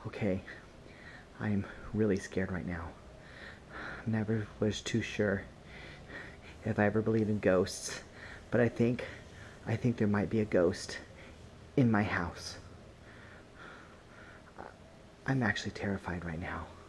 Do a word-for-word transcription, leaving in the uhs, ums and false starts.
Okay, I'm really scared right now. Never was too sure if I ever believed in ghosts, but I think, I think there might be a ghost in my house. I'm actually terrified right now.